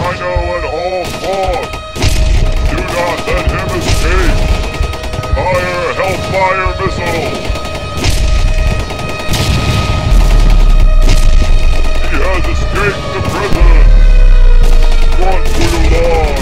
Rhino at all costs. Do not let him escape. Fire Hellfire missile. He has escaped the prison. Run for your lives.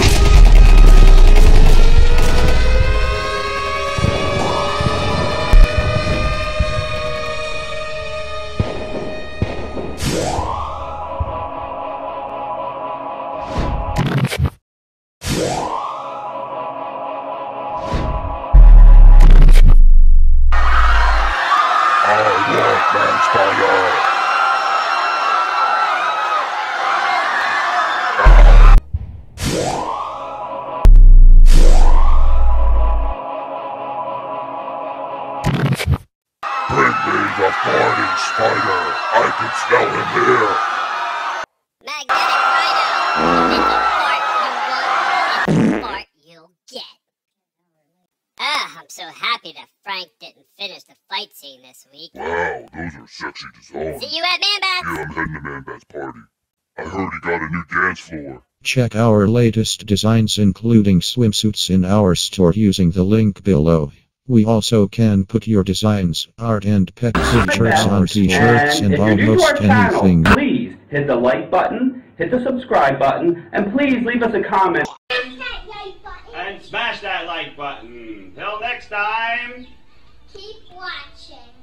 Bring me the farting spider. I can smell him here. Magnetic Rhino. If you fart, you want. If you fart, you'll get. I'm so happy that Frank didn't finish the fight scene this week. Wow, those are sexy designs. See you at Man-Bats. Yeah, I'm heading to Man-Bat's party. I heard he got a new dance floor. Check our latest designs including swimsuits in our store using the link below. We also can put your designs, art and pet pictures on t-shirts and almost anything. Please hit the like button, hit the subscribe button, and please leave us a comment. And smash that like button. Till next time. Keep watching.